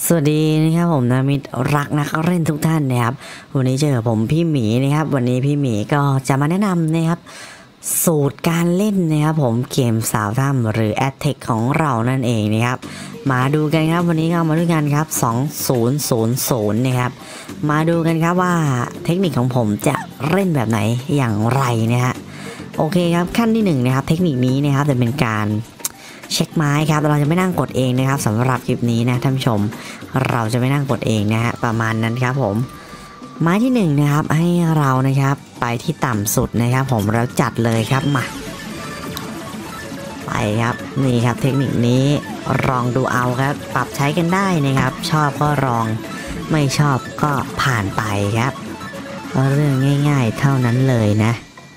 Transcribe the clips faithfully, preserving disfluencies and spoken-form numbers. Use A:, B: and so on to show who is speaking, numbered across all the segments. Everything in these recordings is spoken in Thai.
A: สวัสดีนะครับผมนามิตรรักนักเล่นทุกท่านนะครับวันนี้เจอผมพี่หมีนะครับวันนี้พี่หมีก็จะมาแนะนำนะครับสูตรการเล่นนะครับผมเกมสาวถ้ำหรือ Attack ของเรานั่นเองนะครับมาดูกันครับวันนี้ก็มาด้วยกันครับสองพันนะครับมาดูกันครับว่าเทคนิคของผมจะเล่นแบบไหนอย่างไรนะฮะโอเคครับขั้นที่หนึ่งนะครับเทคนิคนี้นะครับจะเป็นการเช็คไม้ครับเราจะไม่นั่งกดเองนะครับสำหรับคลิปนี้นะท่านผู้ชมเราจะไม่นั่งกดเองนะฮะประมาณนั้นครับผมไม้ที่หนึ่งนะครับให้เรานะครับไปที่ต่ำสุดนะครับผมแล้วจัดเลยครับมาไปครับนี่ครับเทคนิคนี้ลองดูเอาครับปรับใช้กันได้นะครับชอบก็ลองไม่ชอบก็ผ่านไปครับเรื่องง่ายๆเท่านั้นเลยนะ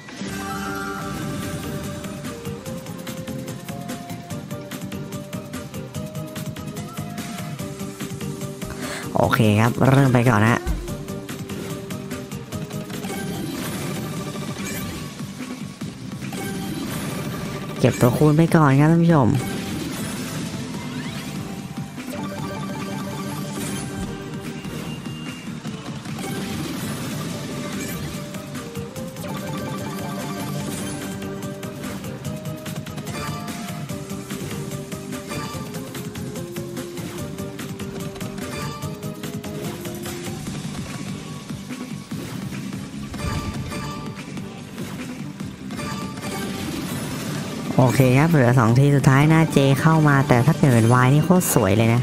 A: โอเคครับเริ่มไปก่อนนะเก็บตัวคูณไปก่อนครับท่านผู้ชมโอเคครับเหลือสองทีสุดท้ายหน้าเจเข้ามาแต่ถ้าเกิดเป็นวายนี่โคตรสวยเลยนะ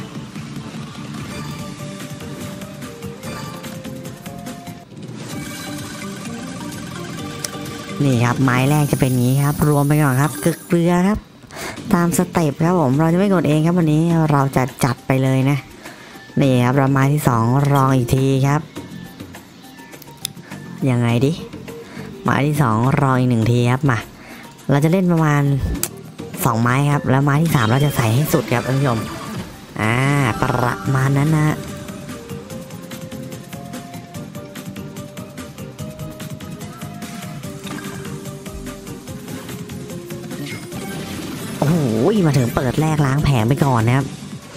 A: นี่ครับไม้แรกจะเป็นอย่างนี้ครับรวมไปก่อนครับกึกเกลือครับตามสเต็ปครับผมเราจะไม่กดเองครับวันนี้เราจะจัดไปเลยนะนี่ครับเราไม้ที่สองรองอีกทีครับยังไงดิไม้ที่สองรองอีกหนึ่งทีครับมาเราจะเล่นประมาณสองไม้ครับแล้วไม้ที่สามเราจะใส่ให้สุดครับท่านผู้ชมอ่าประมาณนั้นนะโอ้โหมาถึงเปิดแรกล้างแผงไปก่อนนะครับ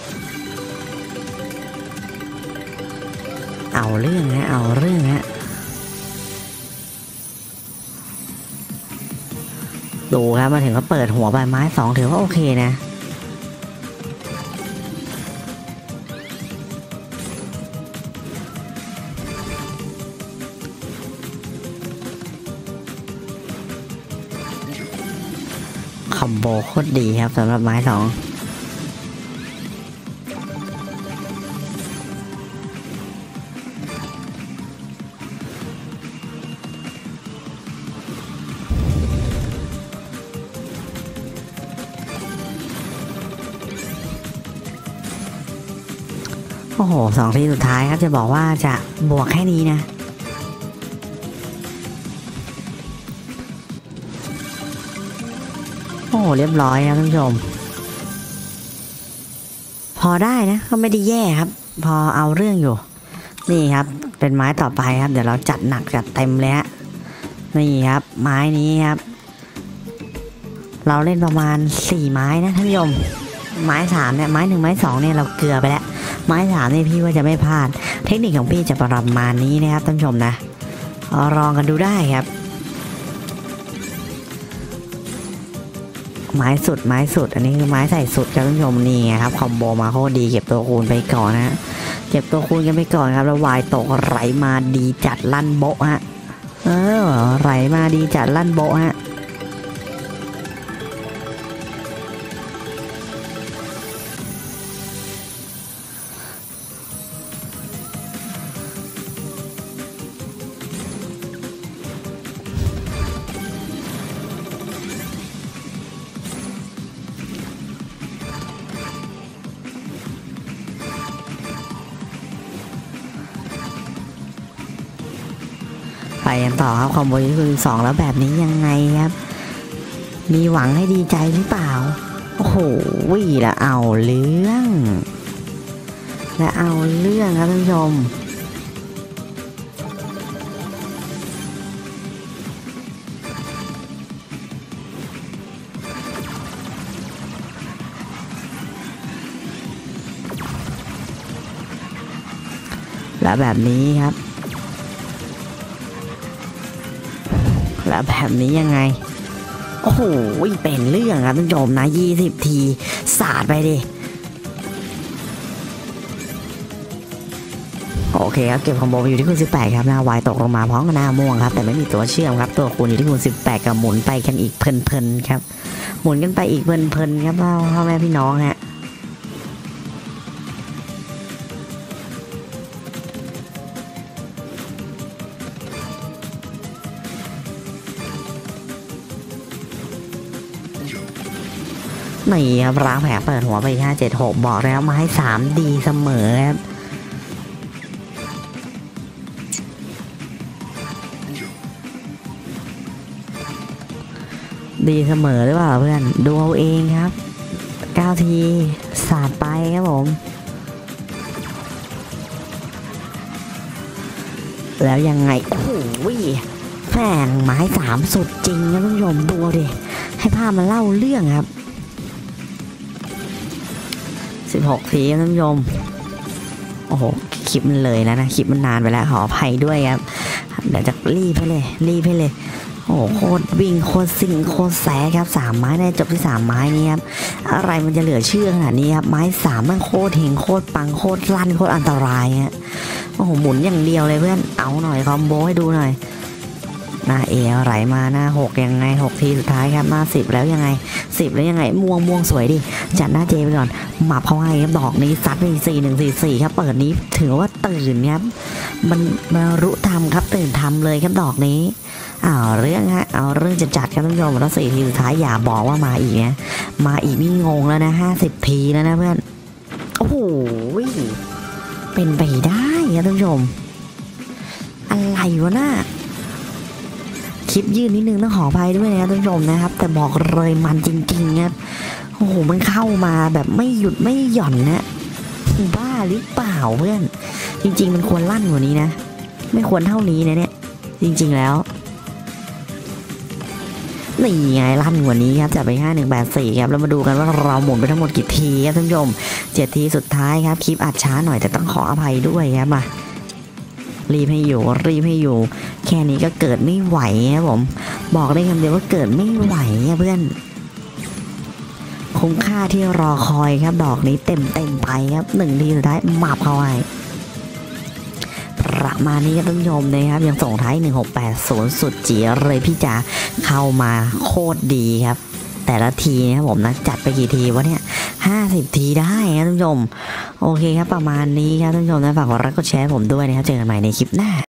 A: เอาเรื่องนะเอาเรื่องนะดูครับมาถึงก็เปิดหัวใบไม้สองถือว่าโอเคนะคอมโบโคตรดีครับสำหรับไม้สองโอ้โหสองทีสุดท้ายครับจะบอกว่าจะบวกแค่นี้นะโอ้เรียบร้อยครับท่านผู้ชมพอได้นะก็ไม่ได้แย่ครับพอเอาเรื่องอยู่นี่ครับเป็นไม้ต่อไปครับเดี๋ยวเราจัดหนักจัดเต็มเลยฮะนี่ครับไม้นี้ครับเราเล่นประมาณสี่ไม้นะท่านผู้ชมไม้สามเนี่ยไม้หนึ่งไม้สองเนี่ยเราเกลือไปแล้วไม้สามเนี่ยพี่ว่าจะไม่พลาดเทคนิคของพี่จะประมาณนี้นะครับท่านผู้ชมนะลองกันดูได้ครับไม้สุดไม้สุดอันนี้คือไม้ใส่สุดครับท่านผู้ชมนี่ไงครับคอมโบมาโคตรดีเก็บตัวคูณไปก่อนนะเก็บตัวคูณกันไปก่อนครับแล้ววายตกไหลมาดีจัดลั่นโบะฮะเออไหลมาดีจัดลั่นโบะฮะไปกันต่อครับคอมโบที่คือสองแล้วแบบนี้ยังไงครับมีหวังให้ดีใจหรือเปล่าโอ้โหละเอาเรื่องและเอาเรื่องครับท่านผู้ชม โแล้วแบบนี้ครับแล้วแบบนี้ยังไงโอ้โหเป็นเรื่องครับท่านผู้ชมนะยี่สิบทีสาดไปดิโอเคครับเก็บคอมโบอยู่ที่คูณสิบแปดครับหน้าวายตกลงมาพร้อมกับหน้าม่วงครับแต่ไม่มีตัวเชื่อมครับตัวคูณอยู่ที่คูณสิบแปดกับหมุนไปกันอีกเพลินๆครับหมุนกันไปอีกเพลินๆครับพ่อแม่พี่น้องฮะนี่ครับร้างแผลเปิดหัวไปห้าเจ็ดหกบอกแล้วมาให้สามดีเสมอครับดีเสมอหรือเปล่าเพื่อนดูเอาเองครับเก้าทีสาดไปครับผมแล้วยังไงโอ้โหแฝงไม้สามสุดจริงนะท่านผู้ชมดูดิให้ภาพมันเล่าเรื่องครับสิบหกทีท่านผู้ชมโอ้โหคลิปมันเลยแล้วนะคลิปมันนานไปแล้วขออภัยด้วยครับเดี๋ยวจะรีบให้เลยรีบให้เลยโอ้โหโคตรวิ่งโคตรซิ่งโคตรแสครับสามไม้ได้จบที่สามไม้นี้ครับอะไรมันจะเหลือเชื่อขนาดนี้ครับไม้สามมันโคตรเฮงโคตรปังโคตรลั่นโคตรอันตรายฮะโอ้โหหมุนอย่างเดียวเลยเพื่อนเอาหน่อยคอมโบให้ดูหน่อยหน้าเอไหลมาหน้าหกยังไงหกทีสุดท้ายครับหน้าสิบแล้วยังไงสิบแล้วยังไงม่วงม่วงสวยดิจัดหน้าเจไปก่อนหมับเขาให้ครับดอกนี้ซัดไปสี่หนึ่งสี่สี่ครับเปิดนี้ถือว่าตื่นครับมันมารู้ทำครับตื่นทำเลยครับดอกนี้เอาเรื่องฮะเอาเรื่องจะจัดครับท่านผู้ชมแล้วสี่ทีสุดท้ายอย่าบอกว่ามาอีกนะมาอีกนี่งงแล้วนะห้าสิบทีแล้วนะเพื่อนโอ้โหเป็นไปได้ครับท่านผู้ชมอะไรวะน่าคลิปยืดนิดนึงต้องขออภัยด้วยนะท่านผู้ชมนะครับแต่บอกเลยมันจริงๆครับโอ้โหมันเข้ามาแบบไม่หยุดไม่หย่อนนะบ้าหรือเปล่าเพื่อนจริงๆมันควรลั่นกว่านี้นะไม่ควรเท่านี้นะเนี่ยจริงๆแล้วนี่ไงลั่นกว่านี้ครับจัดไปห้าหนึ่งแปดสี่ครับแล้วมาดูกันว่าเราหมุนไปทั้งหมดกี่ทีครับท่านผู้ชมเจ็ดทีสุดท้ายครับคลิปอัดช้าหน่อยแต่ต้องขออภัยด้วยครับมารีบให้อยู่รีบให้อยู่แค่นี้ก็เกิดไม่ไหวครับผมบอกได้คำเดียวว่าเกิดไม่ไหวเพื่อนคุ้มค่าที่รอคอยครับดอกนี้เต็มเต็มไปครับหนึ่งทีสุดท้ายหมับเข้าไปประมาณนี้ครับท่านผู้ชมนะครับยังส่งท้ายหนึ่งหกแปดศูนย์สุดจีเลยพี่จ๋าเข้ามาโคตรดีครับแต่ละทีนะครับผมนะจัดไปกี่ทีวะเนี่ยห้าสิบทีได้ครับท่านผู้ชมโอเคครับประมาณนี้ครับท่านผู้ชมนะฝากกดไลค์กดแชร์ผมด้วยนะครับเจอกันใหม่ในคลิปหน้า